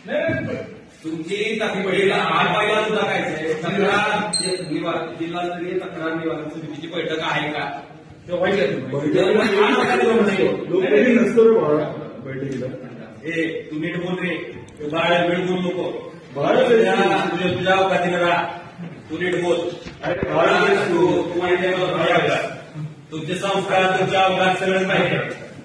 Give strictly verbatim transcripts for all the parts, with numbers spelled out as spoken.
तुमची तक्रार आठ पाहिला सुद्धा काय तक्रार जिल्हास्तरीय तक्रार निवारण समितीची बैठक आहे का? बैठकीला ए तू नीट बोल रे, बाळा वेळ बोलू नको. तुझ्या तुझ्या अवकाशाने राहा, तू नीट बोल. तुमचे संस्कार तुमच्या अवकाश सगळं पाहिजे.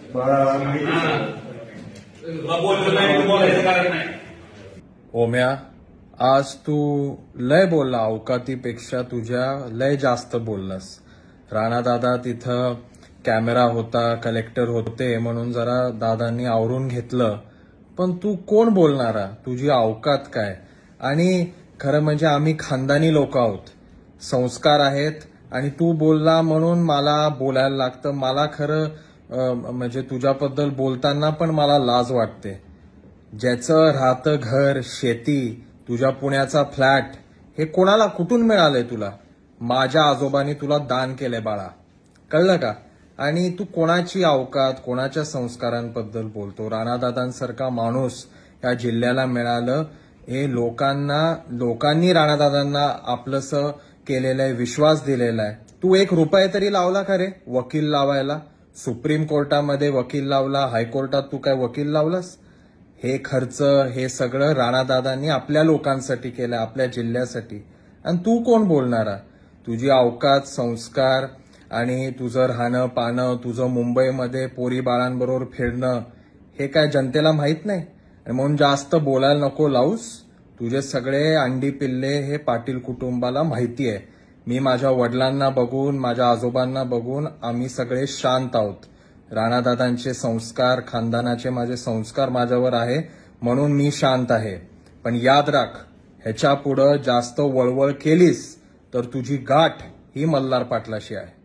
बोलतो नाही तू बोलायचं कारण नाही. ओम्या, आज तू लय बोलला, अवकातीपेक्षा तुझ्या लय जास्त बोललास. राणा दादा तिथं कॅमेरा होता, कलेक्टर होते म्हणून जरा दादांनी आवरून घेतलं. पण तू कोण बोलणारा? तुझी अवकात काय? आणि खरं म्हणजे आम्ही खानदानी लोक आहोत, संस्कार आहेत, आणि तू बोलला म्हणून मला बोलायला लागतं. मला खरं म्हणजे तुझ्याबद्दल बोलताना पण मला लाज वाटते. ज्याचं राहतं घर, शेती, तुझ्या पुण्याचा फ्लॅट, हे कोणाला कुठून मिळालंय तुला? माझ्या आजोबांनी तुला दान केलंय बाळा, कळलं का? आणि तू कोणाची अवकात, कोणाच्या संस्कारांबद्दल बोलतो? राणादादांसारखा माणूस या जिल्ह्याला मिळालं, हे लोकांना लोकांनी राणादादांना आपलंसं केलेलं आहे, विश्वास दिलेला आहे. तू एक रुपये तरी लावला का रे वकील लावायला? सुप्रीम कोर्टामध्ये वकील लावला, हायकोर्टात तू काय वकील लावलास? हे खर्च, हे सगळं राणादादांनी आपल्या लोकांसाठी केलं, आपल्या जिल्ह्यासाठी. आणि तू कोण बोलणारा? तुझी अवकात, संस्कार आणि तुझं राहणं पाणं, तुझं मुंबईमध्ये पोरी बाळांबरोबर फिरणं, हे काय जनतेला माहित नाही? आणि म्हणून जास्त बोलायला नको लावूस. तुझे सगळे अंडी पिल्ले हे पाटील कुटुंबाला माहिती आहे. मी माझ्या वडिलांना बघून, माझ्या आजोबांना बघून आम्ही सगळे शांत आहोत. राणादादांचे संस्कार, खानदानाचे माझे संस्कार माझ्यावर आहे म्हणून मी शांत आहे. पण याद राख, ह्याच्या पुढं जास्त वळवळ केलीस तर तुझी गाठ ही मल्हार पाटलाशी आहे.